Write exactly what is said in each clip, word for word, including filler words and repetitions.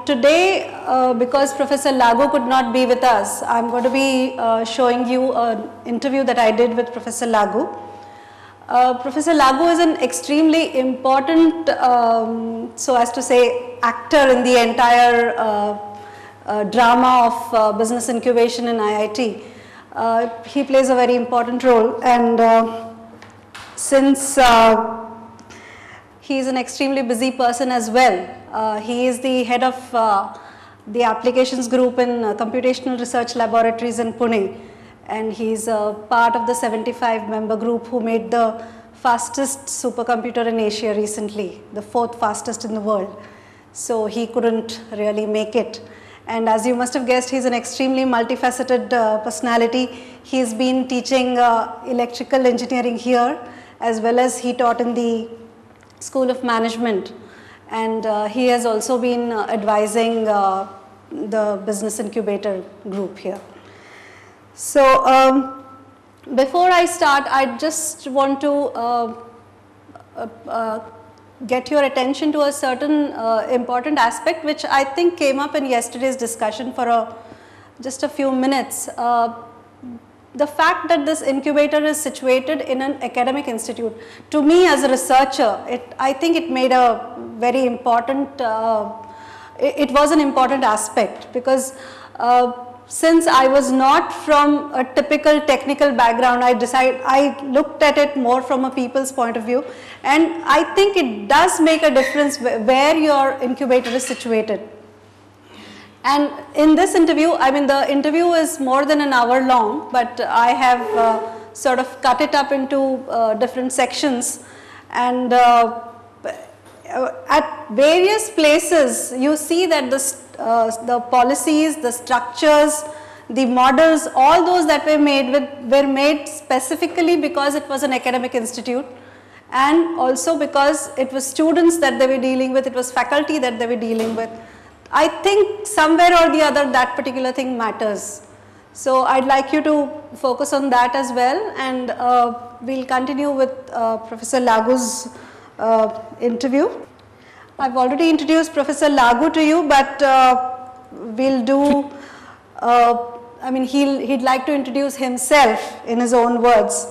Today, uh, because Professor Lagu could not be with us, I'm going to be uh, showing you an interview that I did with Professor Lagu. Uh, Professor Lagu is an extremely important, um, so as to say, actor in the entire uh, uh, drama of uh, business incubation in I I T. Uh, he plays a very important role, and uh, since uh, he is an extremely busy person as well. Uh, he is the head of uh, the applications group in uh, computational research laboratories in Pune, and he is a part of the seventy-five member group who made the fastest supercomputer in Asia recently, the fourth fastest in the world. So he couldn't really make it. And as you must have guessed, he's an extremely multifaceted uh, personality. He's been teaching uh, electrical engineering here, as well as he taught in the School of Management, and uh, he has also been uh, advising uh, the Business Incubator group here. So um, before I start, I just want to uh, uh, uh, get your attention to a certain uh, important aspect which I think came up in yesterday's discussion for a, just a few minutes. Uh, The fact that this incubator is situated in an academic institute, to me as a researcher, it, I think it made a very important, uh, it, it was an important aspect, because uh, since I was not from a typical technical background, I decided, I looked at it more from a people's point of view, and I think it does make a difference where your incubator is situated. And in this interview, I mean the interview is more than an hour long, but I have uh, sort of cut it up into uh, different sections, and uh, at various places you see that the, uh, the policies, the structures, the models, all those that were made with, were made specifically because it was an academic institute, and also because it was students that they were dealing with, it was faculty that they were dealing with. I think somewhere or the other that particular thing matters. So I'd like you to focus on that as well, and uh, we'll continue with uh, Professor Lagu's uh, interview. I've already introduced Professor Lagu to you, but uh, we'll do, uh, I mean he'll, he'd like to introduce himself in his own words.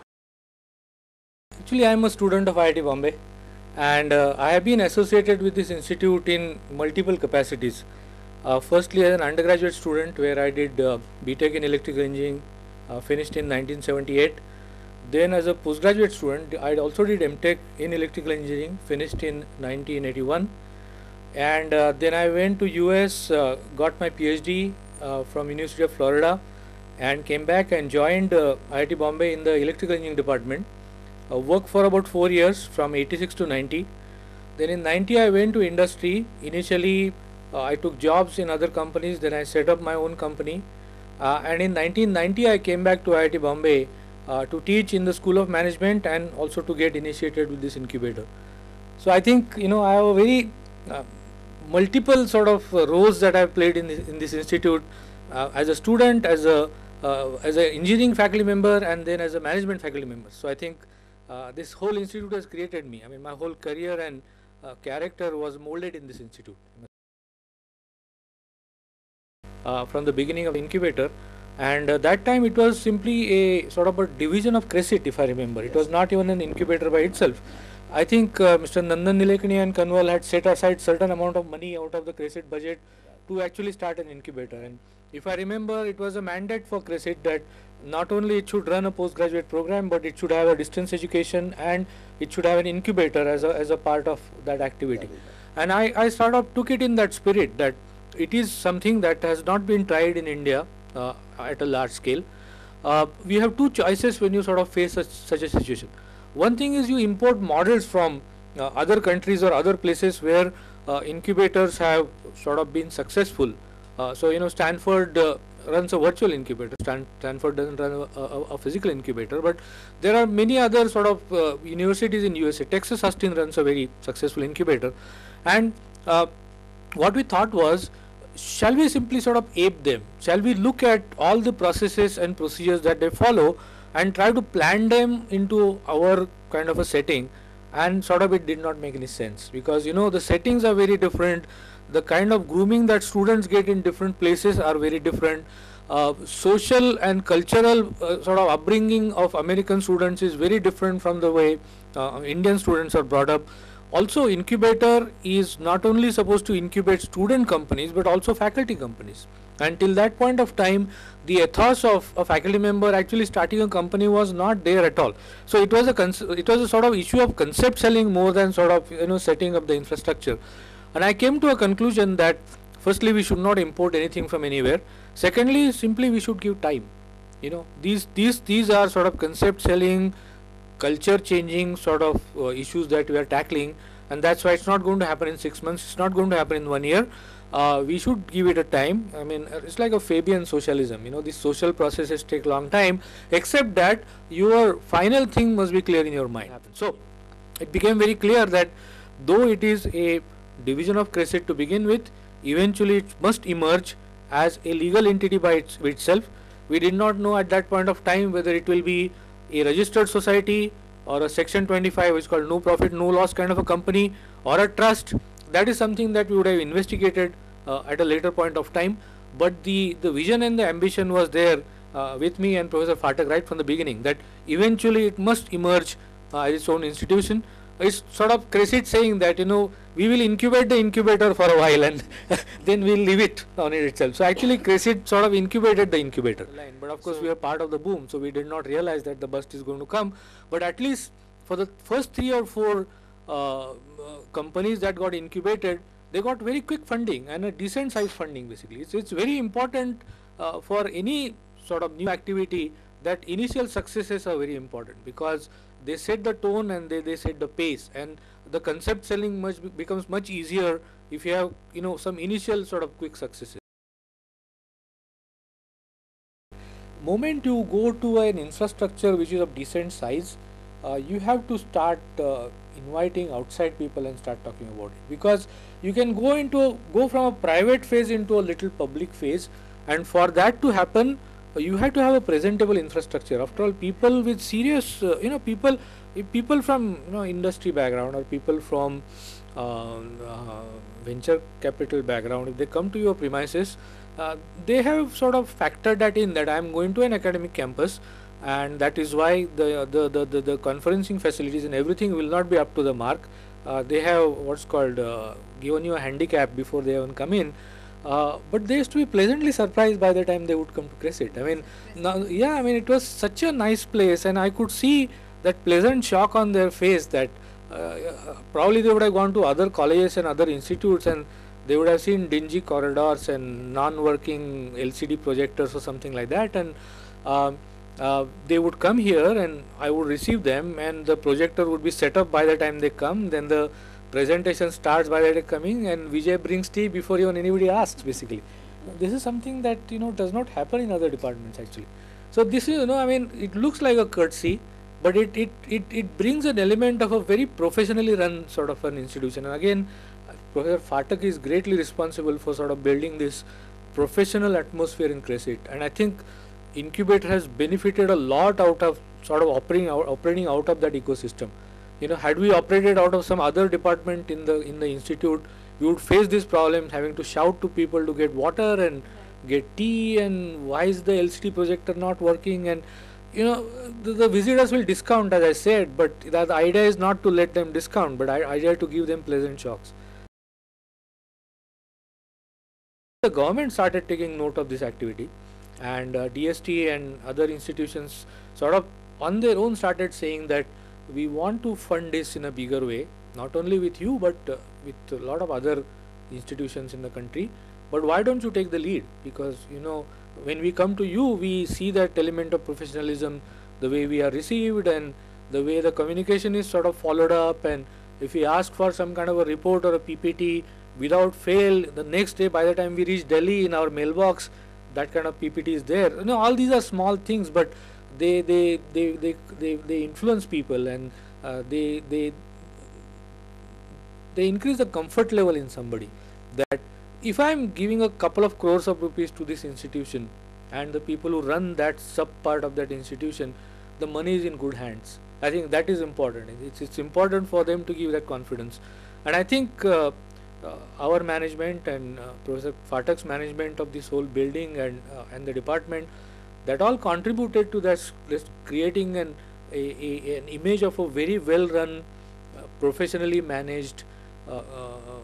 Actually, I am a student of I I T Bombay. And uh, I have been associated with this institute in multiple capacities. Uh, firstly, as an undergraduate student, where I did uh, B Tech in electrical engineering, uh, finished in nineteen seventy-eight. Then as a postgraduate student, I also did M Tech in electrical engineering, finished in nineteen eighty-one. And uh, then I went to U S, uh, got my PhD uh, from University of Florida, and came back and joined uh, I I T Bombay in the electrical engineering department. Uh, worked for about four years from eighty-six to ninety. Then in ninety I went to industry. Initially uh, I took jobs in other companies, then I set up my own company, uh, and in nineteen ninety I came back to I I T Bombay uh, to teach in the School of Management and also to get initiated with this incubator. So I think, you know, I have a very uh, multiple sort of uh, roles that I have played in this, in this institute, uh, as a student, as a uh, as an engineering faculty member, and then as a management faculty member. So I think Uh, this whole institute has created me. I mean, my whole career and uh, character was molded in this institute. Uh, from the beginning of incubator, and uh, that time it was simply a sort of a division of Crescit, if I remember. It was not even an incubator by itself. I think uh, Mister Nandan Nilekani and Kanwal had set aside certain amount of money out of the Crescit budget to actually start an incubator. And if I remember, it was a mandate for Crescit that not only it should run a postgraduate program, but it should have a distance education, and it should have an incubator as a, as a part of that activity. And I, I sort of took it in that spirit, that it is something that has not been tried in India uh, at a large scale. Uh, we have two choices when you sort of face such, such a situation. One thing is you import models from uh, other countries or other places where uh, incubators have sort of been successful. Uh, so, you know, Stanford uh, runs a virtual incubator. Stan Stanford doesn't run a, a, a physical incubator, but there are many other sort of uh, universities in U S A. Texas Austin runs a very successful incubator, and uh, what we thought was, shall we simply sort of ape them? Shall we look at all the processes and procedures that they follow and try to plan them into our kind of a setting, and sort of it did not make any sense, because you know the settings are very different, the kind of grooming that students get in different places are very different. Uh, social and cultural uh, sort of upbringing of American students is very different from the way uh, Indian students are brought up. Also, incubator is not only supposed to incubate student companies but also faculty companies. Until that point of time, the ethos of a faculty member actually starting a company was not there at all. So it was a it was a sort of issue of concept selling more than sort of you know setting up the infrastructure. And I came to a conclusion that firstly we should not import anything from anywhere. Secondly, simply we should give time. You know these these these are sort of concept selling, culture changing sort of uh, issues that we are tackling, and that's why it's not going to happen in six months, it's not going to happen in one year. Uh, we should give it a time. I mean, uh, it's like a Fabian socialism, you know, these social processes take long time, except that your final thing must be clear in your mind. So it became very clear that though it is a division of Crescit to begin with, eventually it must emerge as a legal entity by its, itself. We did not know at that point of time whether it will be a registered society or a section twenty-five, which is called no profit no loss kind of a company, or a trust. That is something that we would have investigated uh, at a later point of time, but the the vision and the ambition was there uh, with me and Professor Phatak right from the beginning, that eventually it must emerge uh, as its own institution. It's sort of Crescit saying that you know we will incubate the incubator for a while and then we'll leave it on it itself. So actually Crescit sort of incubated the incubator, but of course so we are part of the boom, so we did not realize that the bust is going to come. But at least for the first three or four uh, uh, companies that got incubated, they got very quick funding and a decent size funding basically. So it's very important uh, for any sort of new activity that initial successes are very important, because they set the tone and they, they set the pace, and the concept selling much be becomes much easier if you have you know some initial sort of quick successes. Moment you go to an infrastructure which is of decent size, uh, you have to start uh, inviting outside people and start talking about it, because you can go into a, go from a private phase into a little public phase, and for that to happen you have to have a presentable infrastructure. After all, people with serious uh, you know people if people from you know industry background or people from uh, uh, venture capital background, if they come to your premises, uh, they have sort of factored that in, that I am going to an academic campus, and that is why the the, the, the, the conferencing facilities and everything will not be up to the mark. Uh, they have what's called uh, given you a handicap before they even come in. Uh, but they used to be pleasantly surprised by the time they would come to Crescit. I mean, now, yeah, I mean, it was such a nice place, and I could see that pleasant shock on their face that uh, probably they would have gone to other colleges and other institutes, and they would have seen dingy corridors and non-working L C D projectors or something like that, and uh, uh, they would come here and I would receive them, and the projector would be set up by the time they come. Then the presentation starts by the time coming, and Vijay brings tea before even anybody asks basically. This is something that you know does not happen in other departments actually. So this is you know I mean it looks like a courtesy, but it, it, it, it brings an element of a very professionally run sort of an institution. And again, Professor Phatak is greatly responsible for sort of building this professional atmosphere in Crescit, and I think Incubator has benefited a lot out of sort of operating out, operating out of that ecosystem. You know, had we operated out of some other department in the in the institute, we would face this problem, having to shout to people to get water and get tea, and why is the L C D projector not working, and you know the, the visitors will discount, as I said, but the, the idea is not to let them discount, but I idea to give them pleasant shocks. The government started taking note of this activity, and uh, D S T and other institutions sort of on their own started saying that we want to fund this in a bigger way, not only with you but uh, with a lot of other institutions in the country. But why don't you take the lead? Because you know when we come to you, we see that element of professionalism, the way we are received and the way the communication is sort of followed up, and if we ask for some kind of a report or a P P T, without fail the next day by the time we reach Delhi, in our mailbox that kind of P P T is there. You know, all these are small things, but they they they they they, they influence people, and uh, they they they increase the comfort level in somebody, that if I am giving a couple of crores of rupees to this institution, and the people who run that sub part of that institution, the money is in good hands. I think that is important. It's, it's important for them to give that confidence. And I think uh, uh, our management and uh, Professor Phatak's management of this whole building and uh, and the department, that all contributed to that, this creating an a, a, an image of a very well run, uh, professionally managed uh, uh,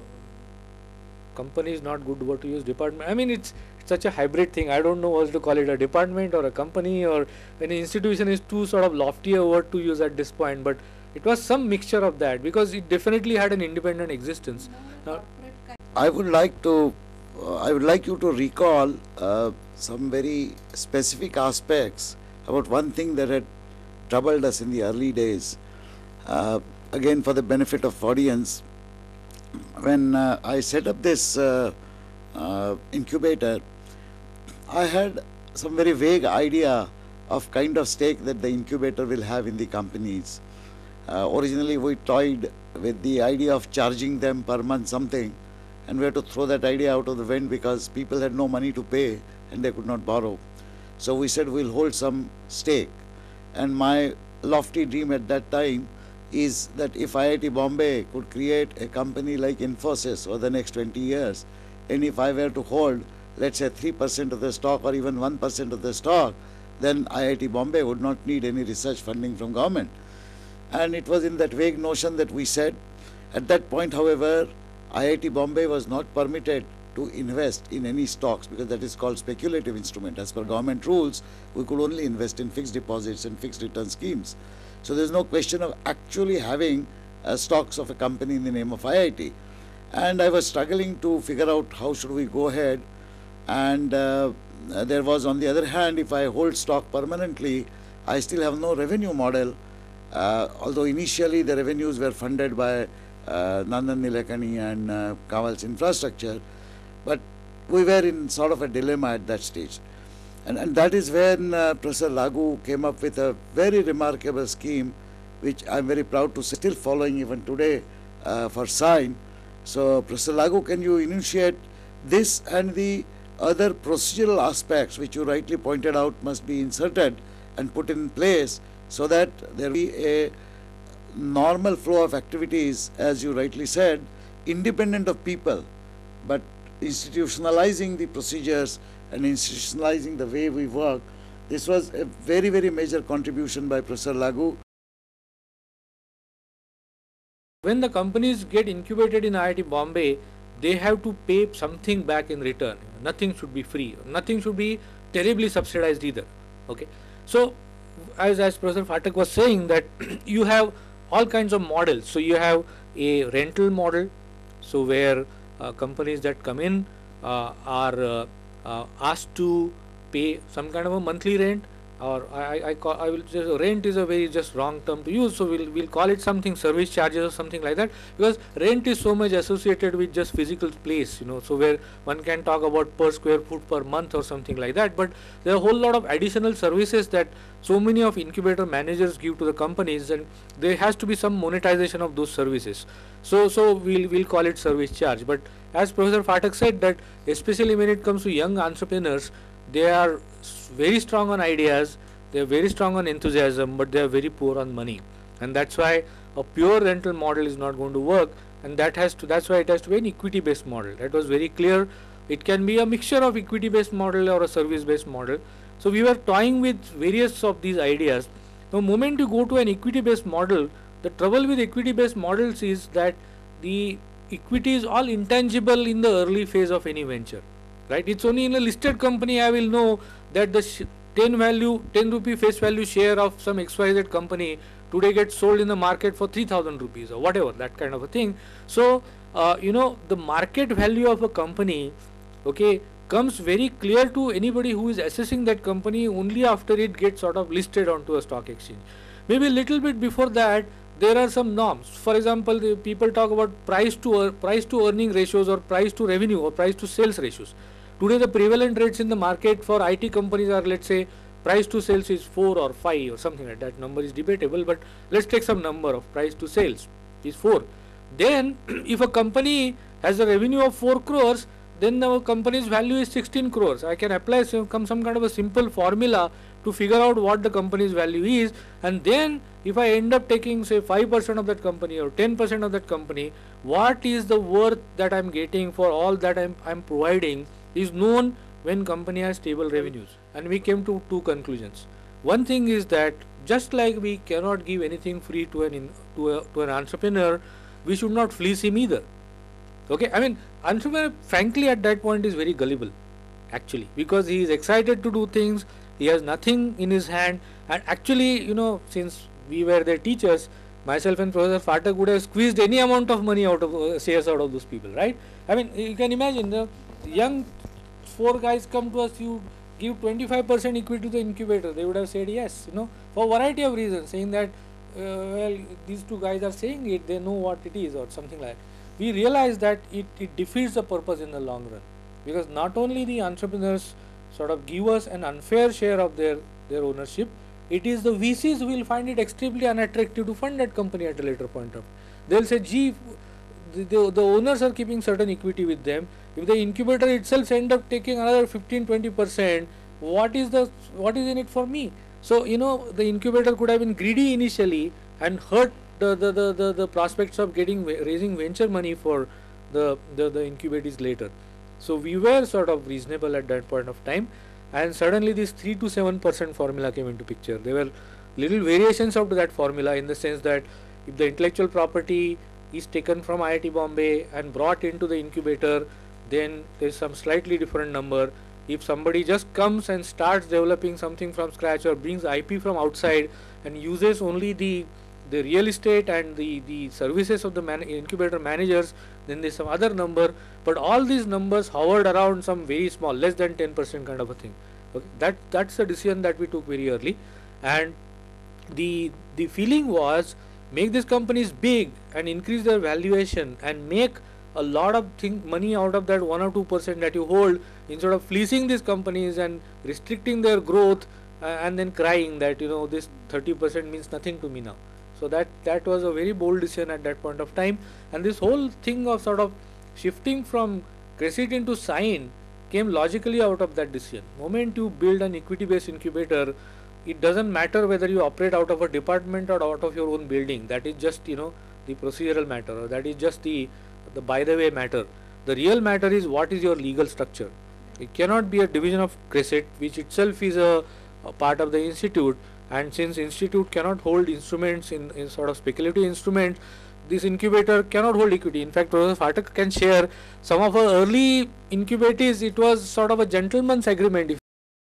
company is not good word to use, department. I mean, it's, it's such a hybrid thing. I don't know what to call it, a department or a company or an institution is too sort of lofty a word to use at this point, but it was some mixture of that because it definitely had an independent existence. Now, I would like to, uh, I would like you to recall uh, some very specific aspects about one thing that had troubled us in the early days. Uh, again, for the benefit of audience, when uh, I set up this uh, uh, incubator, I had some very vague idea of kind of stake that the incubator will have in the companies. Uh, originally, we toyed with the idea of charging them per month something, and we had to throw that idea out of the wind because people had no money to pay and they could not borrow. So we said we'll hold some stake. And my lofty dream at that time is that if I I T Bombay could create a company like Infosys over the next twenty years, and if I were to hold, let's say, three percent of the stock or even one percent of the stock, then I I T Bombay would not need any research funding from government. And it was in that vague notion that we said. At that point, however, I I T Bombay was not permitted to invest in any stocks because that is called speculative instrument. As per government rules, we could only invest in fixed deposits and fixed return schemes. So there's no question of actually having uh, stocks of a company in the name of I I T. And I was struggling to figure out how should we go ahead. And uh, there was, on the other hand, if I hold stock permanently, I still have no revenue model. Uh, although initially the revenues were funded by uh, Nandan Nilekani and uh, Kaval's infrastructure, but we were in sort of a dilemma at that stage. And, and that is when uh, Professor Lagu came up with a very remarkable scheme, which I'm very proud to say, still following even today uh, for sign. So Professor Lagu, can you initiate this and the other procedural aspects which you rightly pointed out must be inserted and put in place so that there will be a normal flow of activities, as you rightly said, independent of people, but institutionalizing the procedures and institutionalizing the way we work. This was a very, very major contribution by Professor Lagu. when the companies get incubated in I I T Bombay, they have to pay something back in return. Nothing should be free. Nothing should be terribly subsidized either. Okay. So, as, as Professor Phatak was saying, that you have all kinds of models. So, you have a rental model, so where uh, companies that come in uh, are uh, uh, asked to pay some kind of a monthly rent, or I, I, I, call, I will just, rent is a very just wrong term to use, so we'll, we'll call it something service charges or something like that, because rent is so much associated with just physical place, you know, so where one can talk about per square foot per month or something like that, but there are a whole lot of additional services that so many of incubator managers give to the companies, and there has to be some monetization of those services. So, so we'll, we'll call it service charge. But as Professor Phatak said, that especially when it comes to young entrepreneurs, they are very strong on ideas, they are very strong on enthusiasm, but they are very poor on money, and that's why a pure rental model is not going to work, and that has to that's why it has to be an equity based model. That was very clear. It can be a mixture of equity based model or a service based model. So we were toying with various of these ideas. The moment you go to an equity based model, the trouble with equity based models is that the equity is all intangible in the early phase of any venture. Right, it's only in a listed company I will know that the ten value, ten rupee face value share of some X Y Z company today gets sold in the market for three thousand rupees or whatever, that kind of a thing. So, uh, you know, the market value of a company, okay, comes very clear to anybody who is assessing that company only after it gets sort of listed onto a stock exchange. Maybe a little bit before that, there are some norms. For example, the people talk about price to uh, price to earning ratios or price to revenue or price to sales ratios. Today the prevalent rates in the market for I T companies are, let's say, price to sales is four or five or something like that. Number is debatable, but let's take some number of price to sales is four. Then if a company has a revenue of four crores, then the company's value is sixteen crores. I can apply some, some kind of a simple formula to figure out what the company's value is, and then if I end up taking say five percent of that company or ten percent of that company, what is the worth that I'm getting for all that I'm, I'm providing is known when company has stable revenues. And we came to two conclusions. One thing is that just like we cannot give anything free to an in, to, a, to an entrepreneur, we should not fleece him either. Okay, I mean, entrepreneur frankly at that point is very gullible actually, because he is excited to do things, he has nothing in his hand, and actually, you know, since we were their teachers, myself and Professor Phatak would have squeezed any amount of money out of uh, shares out of those people, right? I mean, you can imagine the young four guys come to us, you give twenty-five percent equity to the incubator, they would have said yes, you know, for a variety of reasons, saying that uh, well, these two guys are saying it, they know what it is or something like that. We realize that it, it defeats the purpose in the long run, because not only the entrepreneurs sort of give us an unfair share of their, their ownership, it is the V Cs who will find it extremely unattractive to fund that company at a later point of. They will say, gee, the, the, the owners are keeping certain equity with them. If the incubator itself end up taking another fifteen to twenty percent, what is the what is in it for me? So, you know, the incubator could have been greedy initially and hurt the, the, the, the, the prospects of getting raising venture money for the, the, the incubators later. So we were sort of reasonable at that point of time, and suddenly this three to seven percent formula came into picture. There were little variations of that formula, in the sense that if the intellectual property is taken from I I T Bombay and brought into the incubator, then there is some slightly different number. If somebody just comes and starts developing something from scratch or brings I P from outside and uses only the the real estate and the, the services of the man incubator managers, then there is some other number, but all these numbers hovered around some very small, less than ten percent kind of a thing. Okay, that that's a decision that we took very early, and the the feeling was make these companies big and increase their valuation and make a lot of thing money out of that one or two percent that you hold, instead of fleecing these companies and restricting their growth uh, and then crying that, you know, this thirty percent means nothing to me now. So that that was a very bold decision at that point of time, and this whole thing of sort of shifting from credit into sign came logically out of that decision. Moment you build an equity based incubator, it doesn't matter whether you operate out of a department or out of your own building. That is just, you know, the procedural matter, or that is just the the by the way matter. The real matter is what is your legal structure. It cannot be a division of credit, which itself is a, a part of the institute. And since institute cannot hold instruments in, in sort of speculative instruments, this incubator cannot hold equity. In fact, Professor Phatak can share some of our early incubators. It was sort of a gentleman's agreement.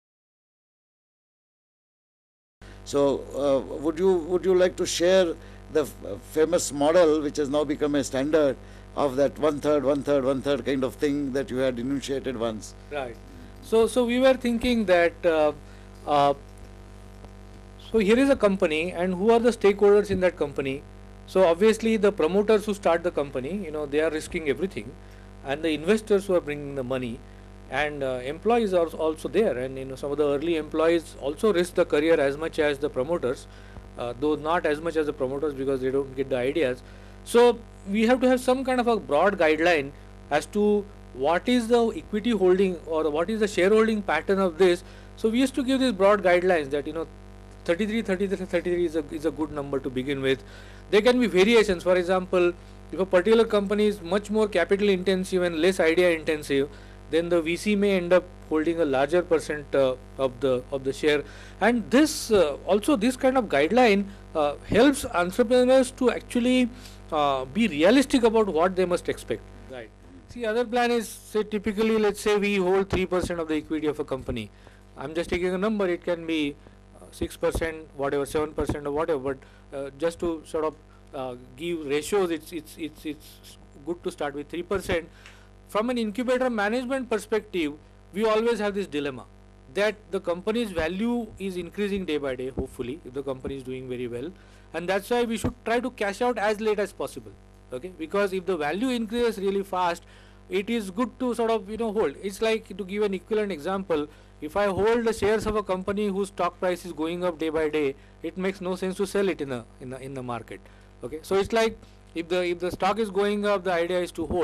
So, uh, would you would you like to share the famous model which has now become a standard of that one third, one third, one third kind of thing that you had initiated once? Right. So, so we were thinking that. Uh, uh, So here is a company, and who are the stakeholders in that company? So obviously the promoters who start the company, you know, they are risking everything, and the investors who are bringing the money, and uh, employees are also there, and you know, some of the early employees also risk the career as much as the promoters, uh, though not as much as the promoters because they don't get the ideas. So we have to have some kind of a broad guideline as to what is the equity holding or what is the shareholding pattern of this. So we used to give these broad guidelines that, you know, thirty-three, thirty-three, thirty-three is a, is a good number to begin with. There can be variations. For example, if a particular company is much more capital intensive and less idea intensive, then the V C may end up holding a larger percent uh, of the of the share. And this uh, also this kind of guideline uh, helps entrepreneurs to actually uh, be realistic about what they must expect. Right. See, other plan is, say, typically, let's say we hold three percent of the equity of a company. I'm just taking a number. It can be six percent, whatever, seven percent or whatever, but uh, just to sort of uh, give ratios, it's, it's, it's, it's good to start with three percent. From an incubator management perspective, we always have this dilemma that the company's value is increasing day by day, hopefully, if the company is doing very well, and that's why we should try to cash out as late as possible, okay, because if the value increases really fast, it is good to sort of, you know, hold. It's like, to give an equivalent example, if I hold the shares of a company whose stock price is going up day by day, it makes no sense to sell it in the in the in the market. Okay, so it's like if the if the stock is going up, the idea is to hold.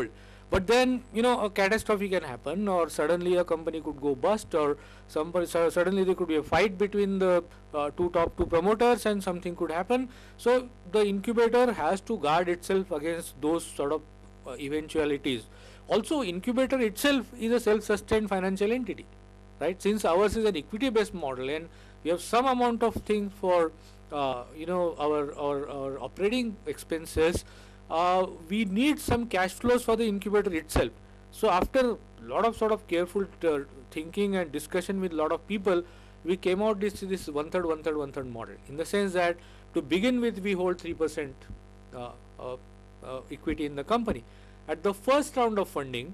But then, you know, a catastrophe can happen, or suddenly a company could go bust, or some so suddenly there could be a fight between the uh, two top two promoters, and something could happen. So the incubator has to guard itself against those sort of uh, eventualities. Also, incubator itself is a self-sustained financial entity, right? Since ours is an equity-based model, and we have some amount of things for uh, you know our, our our operating expenses. Uh, we need some cash flows for the incubator itself. So after a lot of sort of careful uh, thinking and discussion with a lot of people, we came out this this one third, one third, one third model. In the sense that to begin with, we hold three percent uh, uh, uh, equity in the company. At the first round of funding,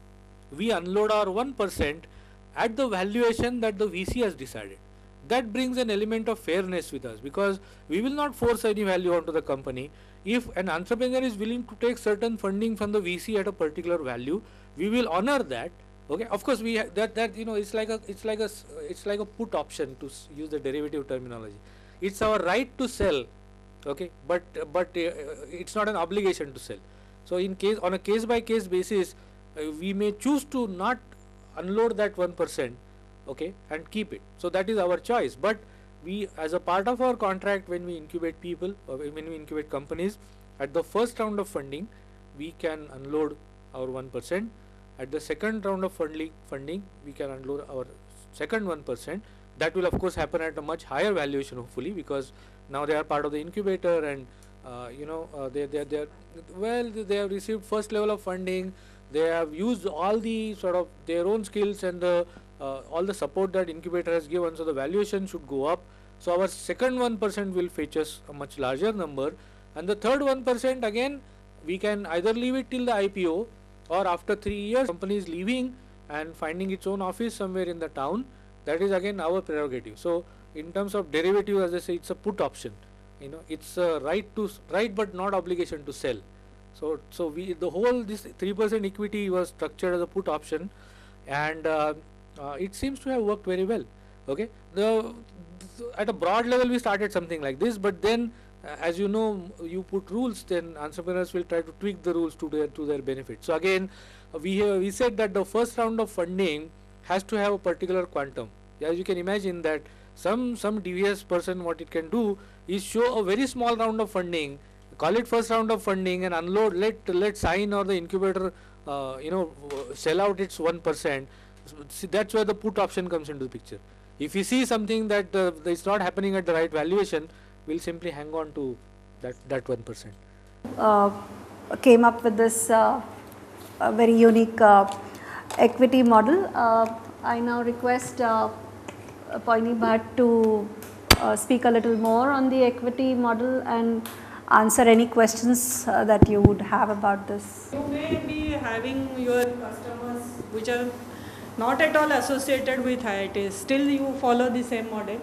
we unload our one percent at the valuation that the V C has decided. That brings an element of fairness with us, because we will not force any value onto the company. If an entrepreneur is willing to take certain funding from the V C at a particular value, we will honor that. Okay, of course, we that that you know it's like a it's like a it's like a put option, to s use the derivative terminology. It's our right to sell, okay, but but uh, it's not an obligation to sell. So in case on a case by case basis, uh, we may choose to not unload that one percent, okay, and keep it. So that is our choice. But we, as a part of our contract, when we incubate people, or when we incubate companies, at the first round of funding, we can unload our one percent. At the second round of funding, funding we can unload our second one percent. That will of course happen at a much higher valuation, hopefully, because now they are part of the incubator, and uh, you know uh, they they they are, well, they have received first level of funding. They have used all the sort of their own skills and the uh, all the support that incubator has given, so the valuation should go up. So our second one percent will fetch us a much larger number, and the third one percent again we can either leave it till the I P O, or after three years company is leaving and finding its own office somewhere in the town. That is again our prerogative. So in terms of derivative, as I say, it's a put option. You know, it's a right to right but not obligation to sell. So so we the whole this three percent equity was structured as a put option, and uh, uh, it seems to have worked very well. Okay, the, the at a broad level we started something like this, but then uh, as you know, you put rules, then entrepreneurs will try to tweak the rules to their to their benefit. So again, uh, we have, we said that the first round of funding has to have a particular quantum. As you can imagine that some some devious person, what it can do is show a very small round of funding, call it first round of funding, and unload, let let sign or the incubator uh, you know sell out its one percent. See, that's where the put option comes into the picture. If we see something that uh, is not happening at the right valuation, we'll simply hang on to that that one percent. Uh, came up with this uh, a very unique uh, equity model. Uh, I now request uh, Poini Bhatt to uh, speak a little more on the equity model and answer any questions uh, that you would have about this. You may be having your customers which are not at all associated with I I Ts. Still you follow the same model?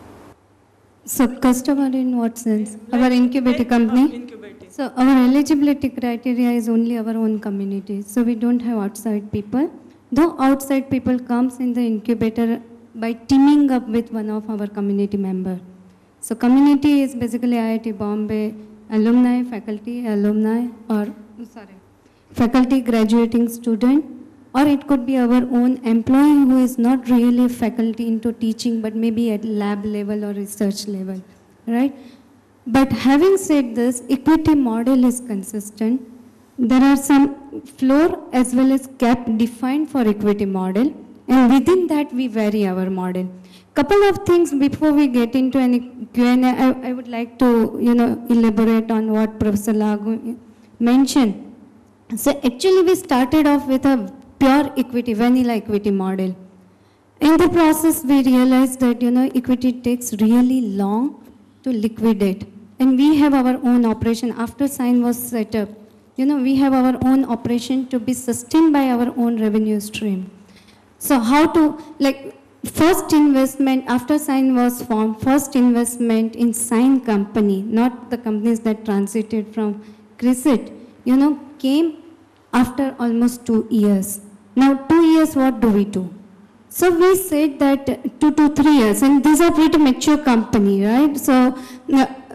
So customer in what sense? Like, our incubator like, company? Uh, incubating. So our eligibility criteria is only our own community. So we don't have outside people. Though outside people comes in the incubator by teaming up with one of our community member. So community is basically I I T Bombay, alumni, faculty, alumni, or sorry, faculty, graduating student, or it could be our own employee who is not really faculty into teaching, but maybe at lab level or research level, right? But having said this, equity model is consistent. There are some floor as well as cap defined for equity model, and within that we vary our model. Couple of things before we get into any Q and A, I, I would like to, you know, elaborate on what Professor Lagu mentioned. So actually we started off with a pure equity, vanilla equity model. In the process we realized that, you know, equity takes really long to liquidate. And we have our own operation. After sign was set up, you know, we have our own operation to be sustained by our own revenue stream. So how to, like, first investment, after sign was formed, first investment in sign company, not the companies that transited from Crescent, you know, came after almost two years. Now two years, what do we do? So we said that two to three years, and these are pretty mature company, right? So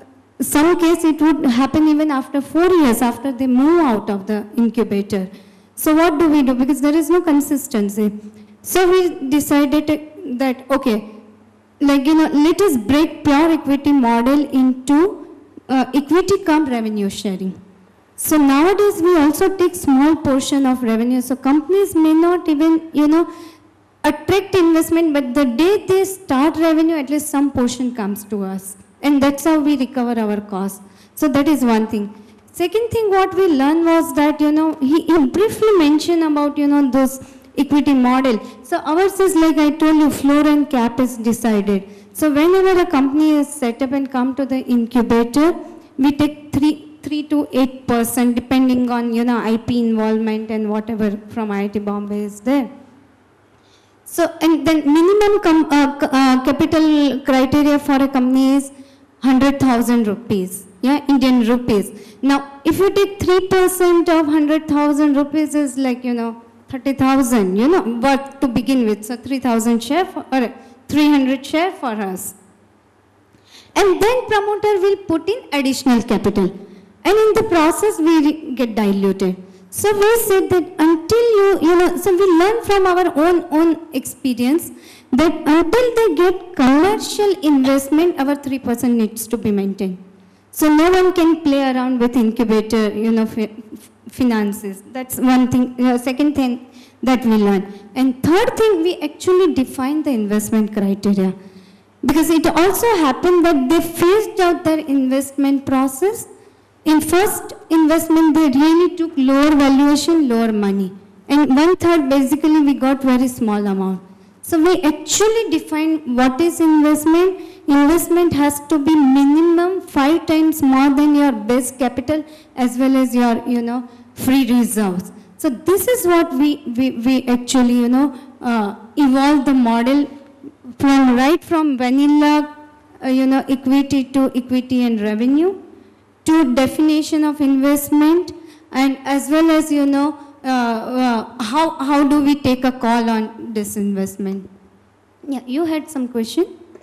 some case it would happen even after four years after they move out of the incubator. So what do we do? Because there is no consistency. So we decided that, okay, like, you know, let us break pure equity model into uh, equity cum revenue sharing. So nowadays we also take small portion of revenue. So companies may not even, you know, attract investment, but the day they start revenue, at least some portion comes to us. And that's how we recover our costs. So that is one thing. Second thing what we learned was that, you know, he, he briefly mentioned about, you know, those equity model. So ours is like I told you, floor and cap is decided. So whenever a company is set up and come to the incubator, we take three, three to eight percent depending on, you know, I P involvement and whatever from I I T Bombay is there. So, and then minimum com, uh, uh, capital criteria for a company is one hundred thousand rupees, yeah, Indian rupees. Now, if you take three percent of one hundred thousand rupees is like, you know, thirty thousand, you know, what to begin with. So, three thousand share for, or three hundred share for us. And then promoter will put in additional capital. And in the process, we get diluted. So we said that until you, you know, so we learn from our own, own experience that until they get commercial investment, our three percent needs to be maintained. So no one can play around with incubator, you know, fi finances. That's one thing. You know, second thing that we learn. And third thing, we actually define the investment criteria. Because it also happened that they phased out their investment process. In first investment, they really took lower valuation, lower money. And one third, basically, we got very small amount. So we actually define what is investment. Investment has to be minimum five times more than your base capital as well as your, you know, free reserves. So this is what we, we, we actually, you know, uh, evolve the model from right from vanilla, uh, you know, equity to equity and revenue, to definition of investment, and as well as, you know, uh, uh, how, how do we take a call on this investment. Yeah, you had some question?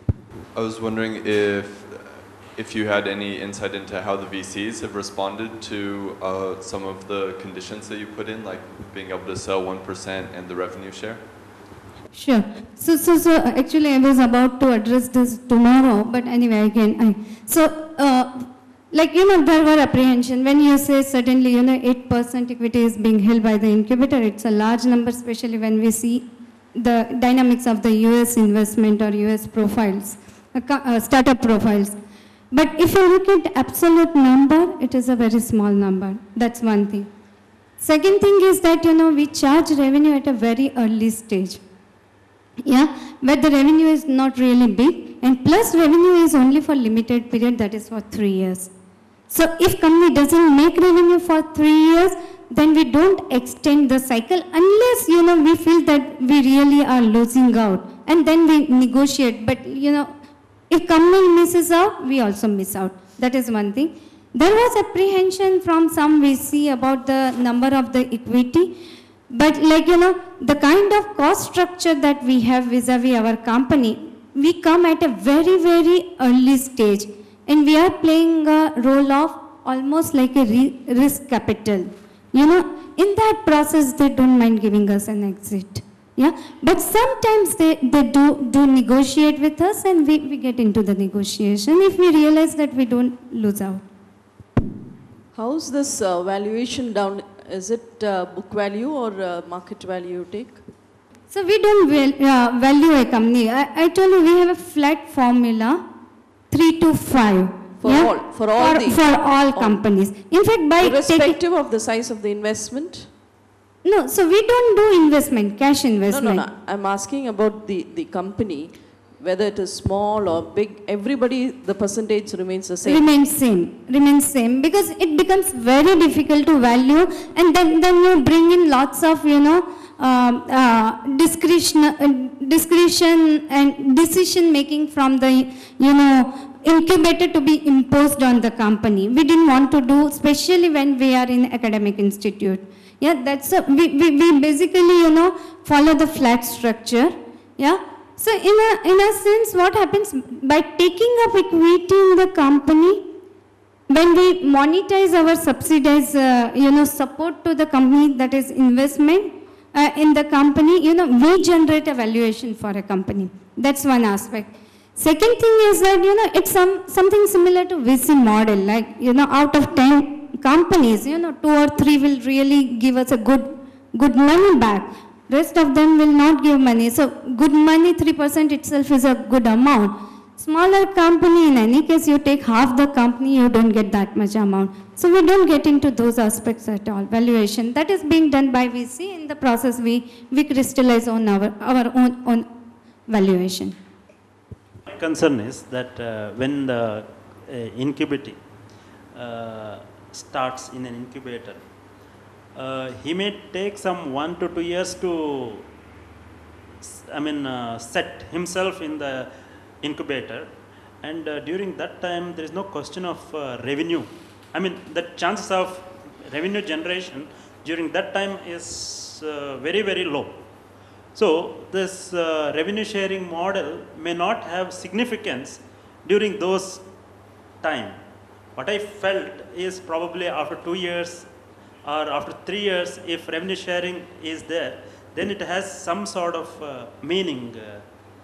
I was wondering if, if you had any insight into how the V Cs have responded to uh, some of the conditions that you put in, like being able to sell one percent and the revenue share? Sure. So, so, so actually I was about to address this tomorrow, but anyway, again, I, so, uh, like, you know, there were apprehension. When you say suddenly, you know, eight percent equity is being held by the incubator, it's a large number, especially when we see the dynamics of the U S investment or U S profiles, uh, uh, startup profiles. But if you look at absolute number, it is a very small number. That's one thing. Second thing is that, you know, we charge revenue at a very early stage. Yeah, but the revenue is not really big, and plus revenue is only for limited period, that is for three years. So if company doesn't make revenue for three years, then we don't extend the cycle unless, you know, we feel that we really are losing out, and then we negotiate. But, you know, if company misses out, we also miss out. That is one thing. There was apprehension from some V C about the number of the equity. But, like, you know, the kind of cost structure that we have vis-a-vis our company, we come at a very, very early stage. And we are playing a role of almost like a risk capital. You know, in that process, they don't mind giving us an exit. Yeah, but sometimes they, they do, do negotiate with us, and we, we get into the negotiation if we realize that we don't lose out. How's this uh, valuation down? Is it uh, book value or uh, market value you take? So we don't val uh, value a company. I, I told you we have a flat formula, three to five. For yeah? all, for all for, the for all, all companies. In fact, by irrespective of the size of the investment. No, so we don't do investment, cash investment. No, no, no. I'm asking about the the company, whether it is small or big. Everybody, the percentage remains the same. Remains same, remains same, because it becomes very difficult to value, and then then you bring in lots of, you know, uh, uh, discretion, uh, discretion and decision making from the, you know, incubator to be imposed on the company. We didn't want to do, especially when we are in academic institute. Yeah, that's a, we, we, we basically, you know, follow the flat structure. Yeah. So in a, in a sense, what happens by taking up equity in the company, when we monetize our subsidies, uh, you know, support to the company, that is investment uh, in the company, you know, we generate a valuation for a company. That's one aspect. Second thing is that, you know, it's some, something similar to V C model, like, you know, out of ten companies, you know, two or three will really give us a good, good money back. Rest of them will not give money. So good money, three percent itself is a good amount. Smaller company, in any case, you take half the company, you don't get that much amount. So we don't get into those aspects at all. Valuation, that is being done by V C. In the process, we, we crystallize on our, our own, own valuation. My concern is that uh, when the uh, incubating uh, starts in an incubator, uh, he may take some one to two years to, I mean, uh, set himself in the incubator, and uh, during that time there is no question of uh, revenue. I mean, the chances of revenue generation during that time is uh, very, very low. So this uh, revenue sharing model may not have significance during those time. What I felt is probably after two years or after three years, if revenue sharing is there, then it has some sort of uh, meaning, uh,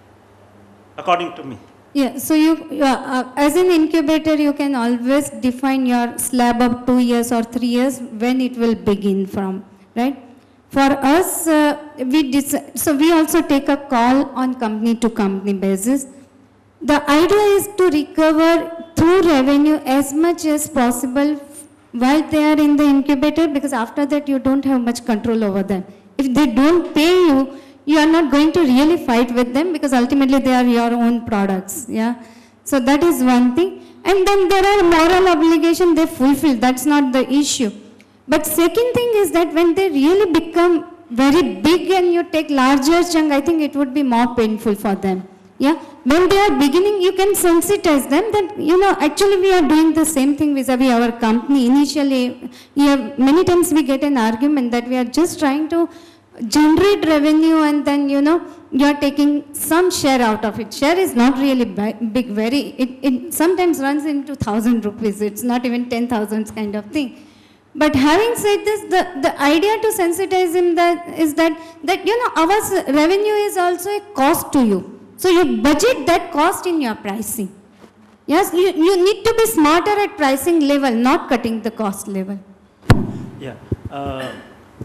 according to me. Yeah, so you, uh, as an incubator, you can always define your slab of two years or three years when it will begin from, right? For us, uh, we so we also take a call on company to company basis. The idea is to recover through revenue as much as possible while they are in the incubator, because after that you don't have much control over them. If they don't pay you, you are not going to really fight with them, because ultimately they are your own products. Yeah. So that is one thing. And then there are moral obligations they fulfill. That's not the issue. But second thing is that when they really become very big and you take larger chunk, I think it would be more painful for them. Yeah. When they are beginning, you can sensitize them that, you know, actually we are doing the same thing vis-a-vis our company. Initially, yeah, many times we get an argument that we are just trying to generate revenue and then, you know, you are taking some share out of it. Share is not really big, very, it, it sometimes runs into thousand rupees. It's not even ten thousands kind of thing. But having said this, the, the idea to sensitize him that is that, that, you know, our revenue is also a cost to you. So you budget that cost in your pricing. Yes, you, you need to be smarter at pricing level, not cutting the cost level. Yeah. Uh,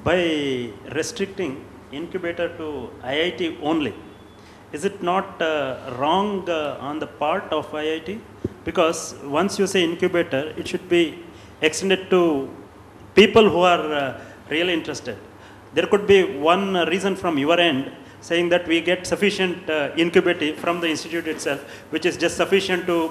by restricting incubator to I I T only, is it not uh, wrong uh, on the part of I I T? Because once you say incubator, it should be extended to people who are uh, really interested. There could be one uh, reason from your end saying that we get sufficient uh, incubative from the institute itself, which is just sufficient to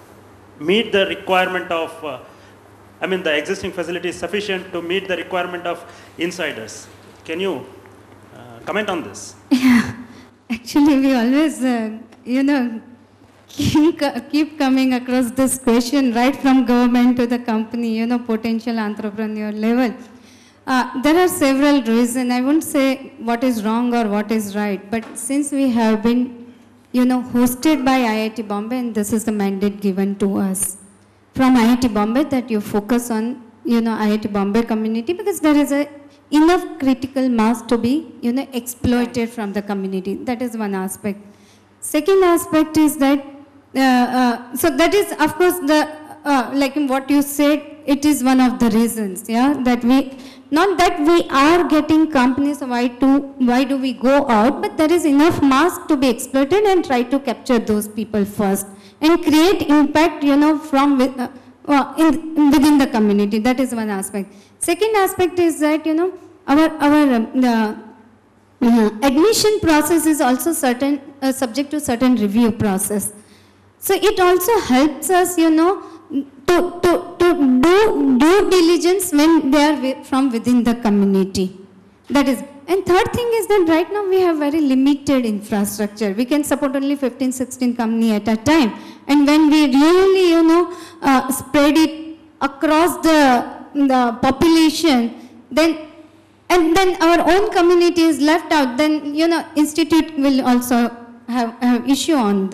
meet the requirement of, uh, I mean the existing facility is sufficient to meet the requirement of insiders. Can you uh, comment on this? Yeah, actually we always, uh, you know, keep, keep coming across this question right from government to the company, you know, potential entrepreneur level. Uh, there are several reasons. I won't say what is wrong or what is right, but since we have been, you know, hosted by I I T Bombay, and this is the mandate given to us from I I T Bombay that you focus on, you know, I I T Bombay community, because there is a enough critical mass to be, you know, exploited from the community. That is one aspect. Second aspect is that, uh, uh, so that is of course the, uh, like in what you said, it is one of the reasons, yeah, that we, not that we are getting companies, why, to, why do we go out, but there is enough mass to be exploited and try to capture those people first and create impact, you know, from uh, uh, in, within the community. That is one aspect. Second aspect is that, you know, our, our um, the, uh, admission process is also certain, uh, subject to certain review process. So it also helps us, you know, to, to, to do due diligence when they are from within the community. That is, and third thing is that right now we have very limited infrastructure. We can support only fifteen, sixteen companies at a time. And when we really, you know, uh, spread it across the, the population, then, and then our own community is left out, then, you know, institute will also have, have issue on this.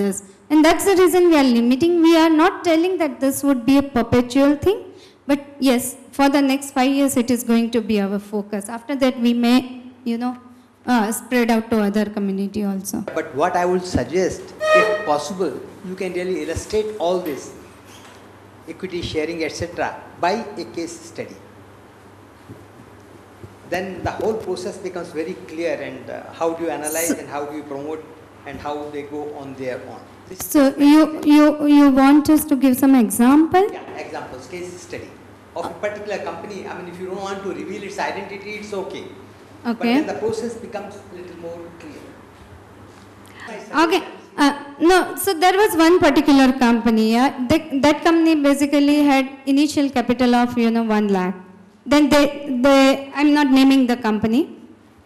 And that's the reason we are limiting. We are not telling that this would be a perpetual thing, but yes, for the next five years it is going to be our focus. After that we may, you know, uh, spread out to other community also. But what I would suggest, if possible, you can really illustrate all this, equity sharing, et cetera, by a case study. Then the whole process becomes very clear, and uh, how do you analyze and how do you promote and how they go on their own. This So you, you, you want us to give some example? Yeah, examples, case study of a particular company. I mean, if you don't want to reveal its identity, it's okay. Okay. But then the process becomes a little more clear. Okay. Uh, no, so there was one particular company, yeah. They, that company basically had initial capital of, you know, one lakh. Then they, they, I'm not naming the company.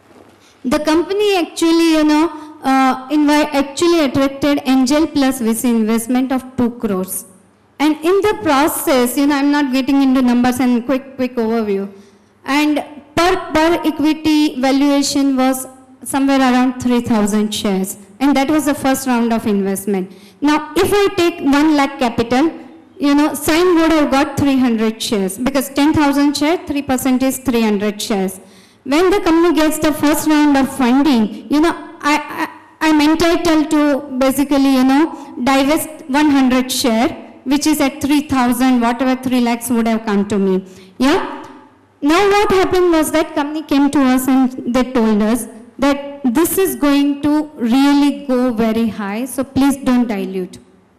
The company actually, you know, uh, invi- actually attracted angel plus V C investment of two crores. And in the process, you know, I'm not getting into numbers and quick, quick overview. And per, per equity valuation was somewhere around three thousand shares. And that was the first round of investment. Now, if I take one lakh capital, you know, Sign would have got three hundred shares because ten thousand shares, three percent is three hundred shares. When the company gets the first round of funding, you know, I, I, I'm entitled to basically, you know, divest one hundred share, which is at three thousand, whatever three lakhs would have come to me. Yeah. Now what happened was that company came to us and they told us that this is going to really go very high, so please don't dilute.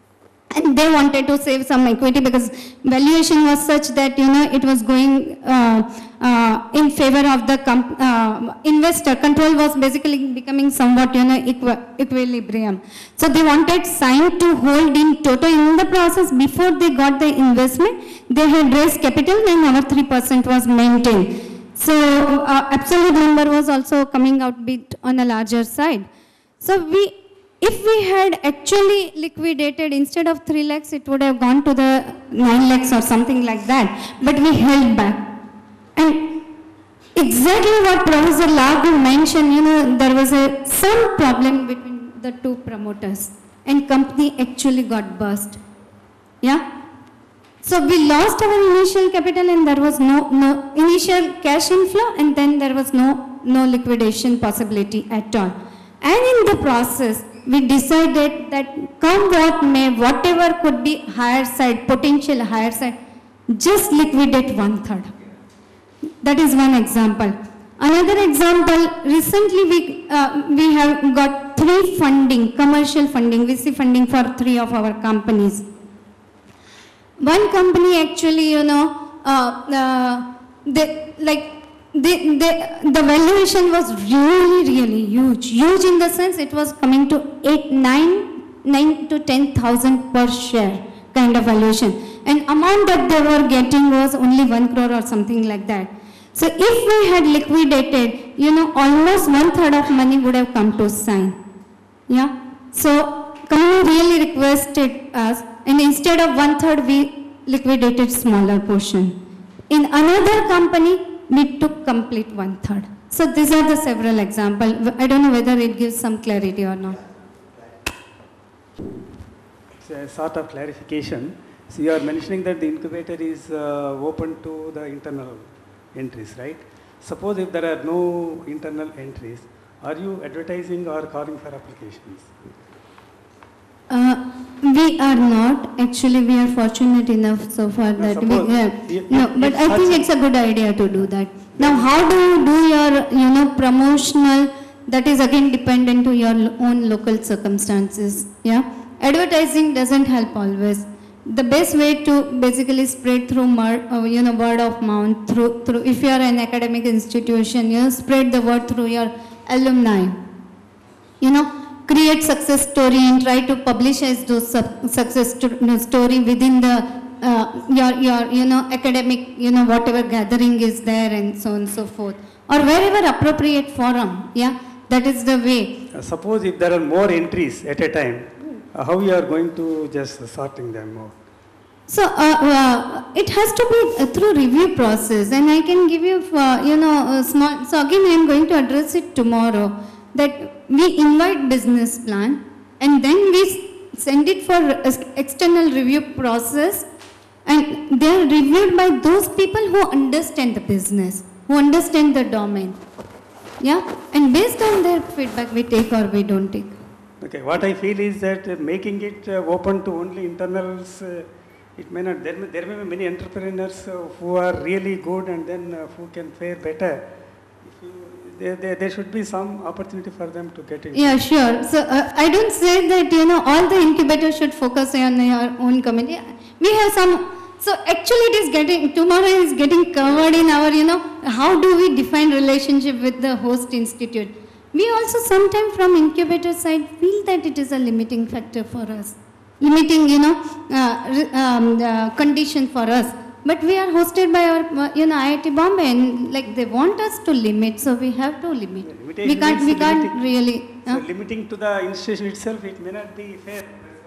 And they wanted to save some equity because valuation was such that, you know, it was going uh, uh, in favor of the comp uh, investor. Control was basically becoming somewhat, you know, equi equilibrium. So they wanted Sign to hold in total. In the process, before they got the investment, they had raised capital and our three percent was maintained. So uh, absolute number was also coming out bit on a larger side. So we, if we had actually liquidated instead of three lakhs, it would have gone to the nine lakhs or something like that. But we held back. And exactly what Professor Lagu mentioned, you know, there was a some problem between the two promoters, and company actually got burst. Yeah. So we lost our initial capital and there was no, no initial cash inflow, and then there was no, no liquidation possibility at all. And in the process, we decided that come what may, whatever could be higher side, potential higher side, just liquidate one third. That is one example. Another example, recently we, uh, we have got three funding, commercial funding, V C funding for three of our companies. One company actually, you know, uh, uh, they, like, they, they, the valuation was really, really huge. Huge in the sense it was coming to eight, nine, nine to ten thousand per share kind of valuation. And amount that they were getting was only one crore or something like that. So if we had liquidated, you know, almost one third of money would have come to Sign. Yeah. So company really requested us, and instead of one third, we liquidated smaller portion. In another company, we took complete one third. So these are the several examples. I don't know whether it gives some clarity or not. It's a sort of clarification. So you are mentioning that the incubator is uh, open to the internal entries, right? Suppose if there are no internal entries, are you advertising or calling for applications? Uh, we are not. Actually, we are fortunate enough so far Now that we have. if- No, if- but if I think such- it's a good idea to do that. Now, how do you do your, you know, promotional? That is again dependent to your lo- own local circumstances. Yeah, advertising doesn't help always. The best way to basically spread through, mer- uh, you know, word of mouth, through, through, if you are an academic institution, you know, spread the word through your alumni. You know, create success story and try to publicize those sub- success sto- story within the, uh, your, your, you know, academic, you know, whatever gathering is there and so on and so forth. Or wherever appropriate forum, yeah, that is the way. Uh, suppose if there are more entries at a time, uh, how you are going to just sorting them out? So, uh, uh, it has to be uh, through review process, and I can give you, uh, you know, a small, so again I am going to address it tomorrow, that we invite business plan, and then we send it for external review process, and they are reviewed by those people who understand the business, who understand the domain. Yeah, and based on their feedback, we take or we don't take. Okay, what I feel is that uh, making it uh, open to only internals, uh, it may not, there may, there may be many entrepreneurs uh, who are really good and then uh, who can fare better. If you, there, there, there should be some opportunity for them to get in. Yeah, sure. So uh, I don't say that, you know, all the incubators should focus on your own community. We have some. So actually it is getting, tomorrow is getting covered in our, you know, how do we define relationship with the host institute. We also sometimes from incubator side feel that it is a limiting factor for us. Limiting, you know, uh, um, uh, condition for us. But we are hosted by our, uh, you know, I I T Bombay, and like they want us to limit, so we have to limit. Yeah, we can't, we can't limiting, really. So Uh? limiting to the institution itself, it may not be fair.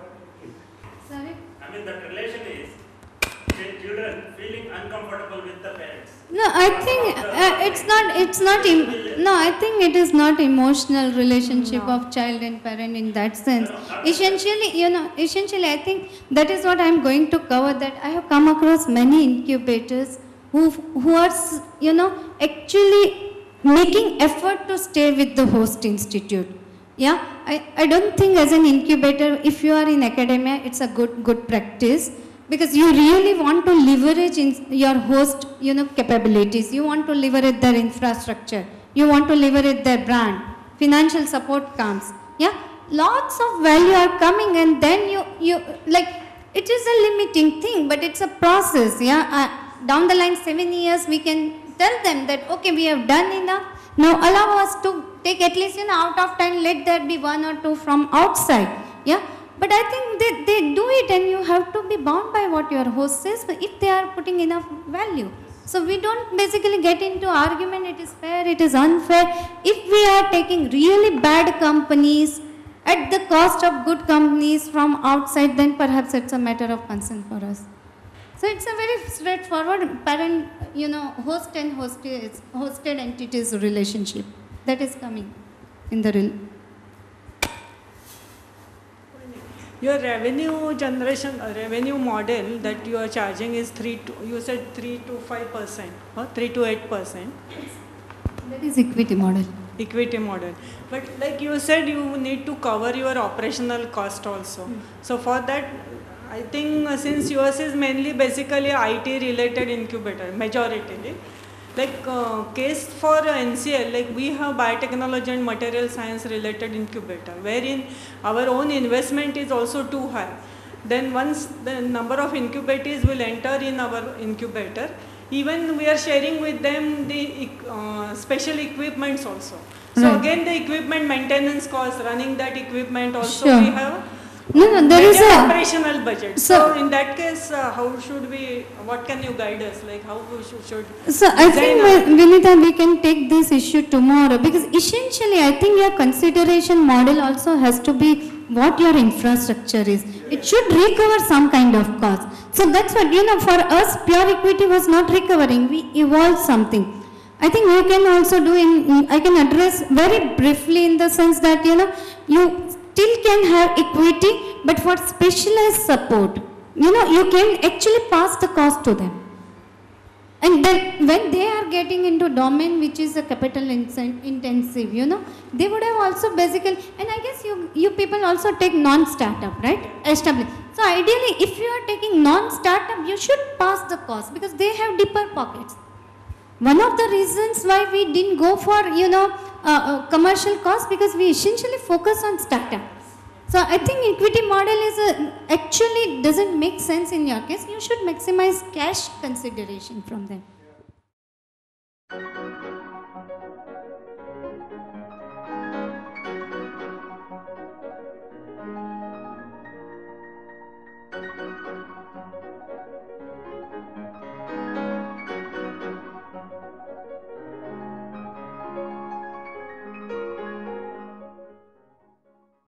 Sorry? I mean, that relation is children feeling uncomfortable with the parents. No, I think uh, it's not, it's not, em no, I think it is not emotional relationship no. of child and parent in that sense. No, no, essentially, you know, essentially I think that is what I am going to cover, that I have come across many incubators who, who are, you know, actually making effort to stay with the host institute. Yeah, I, I don't think as an incubator, if you are in academia, it's a good, good practice. Because you really want to leverage in your host, you know, capabilities. You want to leverage their infrastructure. You want to leverage their brand. Financial support comes. Yeah, lots of value are coming, and then you, you like, it is a limiting thing, but it's a process. Yeah, uh, down the line, seven years, we can tell them that, okay, we have done enough. Now allow us to take at least, you know, out of ten, let there be one or two from outside. Yeah. But I think they, they do it, and you have to be bound by what your host says, but if they are putting enough value. So we don't basically get into argument, it is fair, it is unfair. If we are taking really bad companies at the cost of good companies from outside, then perhaps it's a matter of concern for us. So it's a very straightforward parent, you know, host and hosted, hosted entities relationship that is coming in the real. Your revenue generation, uh, revenue model that you are charging is three to, you said three to five percent, huh? three to eight percent. That is equity model. Equity model. But like you said, you need to cover your operational cost also. Mm. So for that, I think uh, since yours is mainly basically I T related incubator, majority. Like uh, case for uh, N C L, like we have biotechnology and material science related incubator, wherein our own investment is also too high. Then once the number of incubators will enter in our incubator, even we are sharing with them the uh, special equipments also. So right. Again the equipment maintenance cost, running that equipment also sure. we have. No, no, there is a operational budget. So, so in that case, uh, how should we, what can you guide us, like how we should, should So I think, Vinita, we can take this issue tomorrow, because essentially I think your consideration model also has to be what your infrastructure is. It should recover some kind of cost. So that's what, you know, for us, pure equity was not recovering. We evolved something. I think we can also do, in, I can address very briefly in the sense that, you know, you still can have equity, but for specialized support, you know, you can actually pass the cost to them. And then when they are getting into domain which is a capital intensive, you know, they would have also basically, and I guess you, you people also take non-startup, right? Established. So ideally, if you are taking non-startup, you should pass the cost because they have deeper pockets. One of the reasons why we didn't go for, you know, uh, uh, commercial costs, because we essentially focus on startup. So I think equity model is a, actually doesn't make sense in your case. You should maximize cash consideration from them.